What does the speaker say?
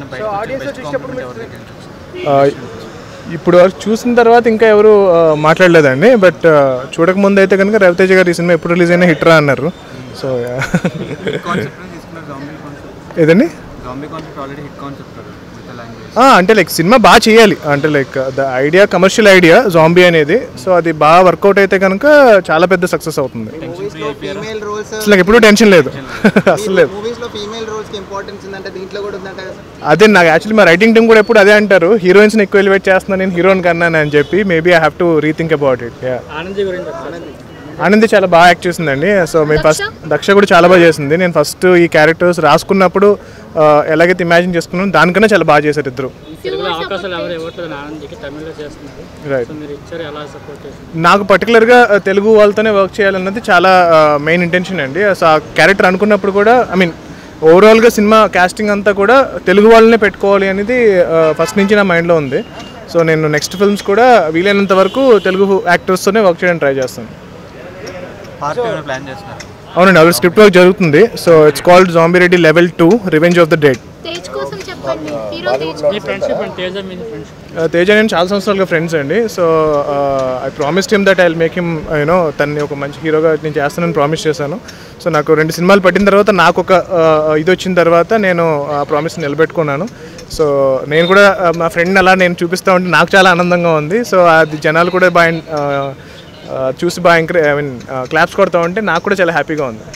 ఇప్పుడు వరకు చూసిన తర్వాత ఇంకా ఎవరు మాట్లాడలేదండి. బట్ చూడకముందు అయితే కనుక రవితేజ గారు ఈ సినిమా ఎప్పుడు రిలీజ్ అయినా హిట్ రా అన్నారు. సో ఏదండి అంటే లైక్ సినిమా బాగా చేయాలి అంటే like the idea commercial idea zombie అనేది. సో అది బాగా వర్కౌట్ అయితే కనుక చాలా పెద్ద సక్సెస్ అవుతుంది. అసలు ఎప్పుడూ టెన్షన్ లేదు అసలు లేదు. అదే నాకు యాక్చువల్లీ మా రైటింగ్ టీమ్ కూడా ఎప్పుడు అదే అంటారు, హీరోయిన్స్ని ఎక్కువ ఎలివేట్ చేస్తున్నాను నేను హీరోయిన్ కన్నా అని చెప్పి. Maybe I have to rethink about it. Anandi చాలా బాగా యాక్ట్ చేసిందండి. సో మేము ఫస్ట్ దక్ష కూడా చాలా బాగా చేసింది. నేను ఫస్ట్ ఈ క్యారెక్టర్స్ రాసుకున్నప్పుడు ఎలాగైతే ఇమాజిన్ చేసుకున్నాను దానికన్నా చాలా బాగా చేశారు ఇద్దరు. రైట్, నాకు పర్టికులర్గా తెలుగు వాళ్ళతోనే వర్క్ చేయాలన్నది చాలా మెయిన్ ఇంటెన్షన్ అండి. సో ఆ క్యారెక్టర్ అనుకున్నప్పుడు కూడా ఐ మీన్ ఓవరాల్గా సినిమా కాస్టింగ్ అంతా కూడా తెలుగు వాళ్ళనే పెట్టుకోవాలి అనేది ఫస్ట్ నుంచి నా మైండ్లో ఉంది. సో నేను నెక్స్ట్ ఫిల్మ్స్ కూడా వీలైనంత వరకు తెలుగు యాక్టర్స్తోనే వర్క్ చేయడానికి ట్రై చేస్తాను. అవునండి, ఆల్రెడీ స్క్రిప్ట్ వర్క్ జరుగుతుంది. So it's called zombie Reddy level 2 revenge of the dead. Teja నేను చాలా సంవత్సరాలుగా ఫ్రెండ్స్ అండి. So I promised him that I will make him you know తన్ని ఒక మంచి హీరోగా నేను చేస్తానని ప్రామిస్ చేశాను. సో నాకు 2 సినిమాలు పట్టిన తర్వాత నాకు ఒక ఇది వచ్చిన తర్వాత నేను ఆ ప్రామిస్ నిలబెట్టుకున్నాను. సో నేను కూడా మా ఫ్రెండ్ని అలా నేను చూపిస్తూ ఉంటే నాకు చాలా ఆనందంగా ఉంది. సో అది జనాలు కూడా బాగా చూసి బాగా ఐ మీన్ క్లాప్స్ కొడతా ఉంటే నాకు కూడా చాలా హ్యాపీగా ఉంది.